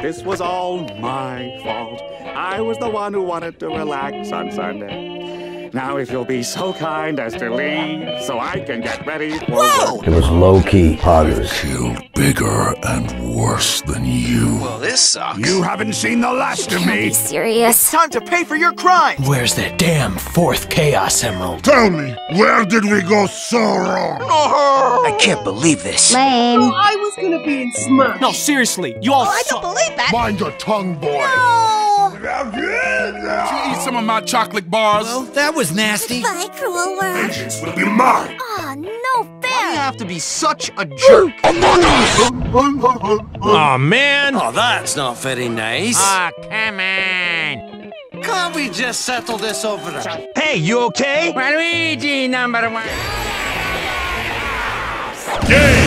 This was all my fault. I was the one who wanted to relax on Sunday. Now, if you'll be so kind as to leave, so I can get ready for work. It was low-key poggers. Killed bigger and worse than you. Well, this sucks. You haven't seen the last of me. Be serious. Time to pay for your crime. Where's that damn fourth Chaos Emerald? Tell me, where did we go so wrong? I can't believe this. Lame. Oh, I was gonna be in Smash. No, seriously, you all I don't believe that. Mind your tongue, boy. Did you eat some of my chocolate bars? Well, that was nasty. Bye, cruel world. Vengeance will be mine. Aw, no fair. You have to be such a jerk. Aw, man! Oh, that's not very nice. Ah, come on! Can't we just settle this over there? Hey, you okay? Luigi #1. Game